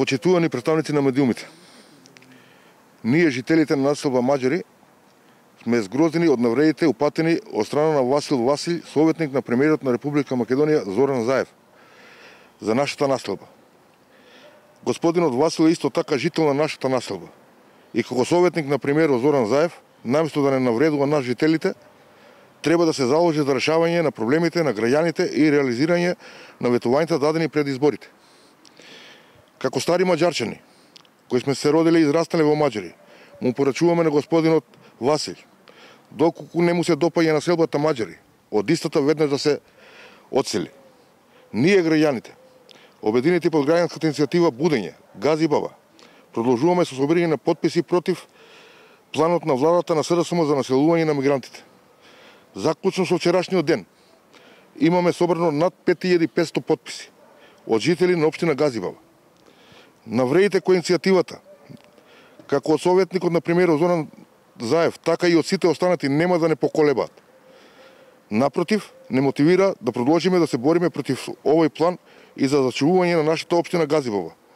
Почитувани представници на медиумите, ние, жителите на населба Маđари, сме згрозени од навредите упатени од страна на Васил Васил, советник на премиерот на Република Македонија Зоран Заев, за нашата населба. Господинот Васил е исто така жител на нашата населба. И како советник на премиерот Зоран Заев, наместо да не навредува нас жителите, треба да се заложи за решавање на проблемите на граѓаните и реализирање на ветувањата дадени пред изборите. Како стари маđарчани, кои сме се родили и израстали во Маđари, му порачуваме на господинот Васил, доколку не му се допаѓа населбата Маđари, од истата веднаш да се одсели. Ние, граѓаните, обединети под граѓанската иницијатива Будење, Газибаба, продолжуваме со собирање на потписи против планот на владата на СДСМ за населување на мигрантите. Заклучно со вчерашниот ден имаме собрано над 5500 потписи од жители на општина Газибаба. Навредите кои иницијативата, како од советникот на премиерот Зоран Заев, така и од сите останати нема да не поколебаат. Напротив, не мотивира да продолжиме да се бориме против овој план и за зачувување на нашата општина Газибаба.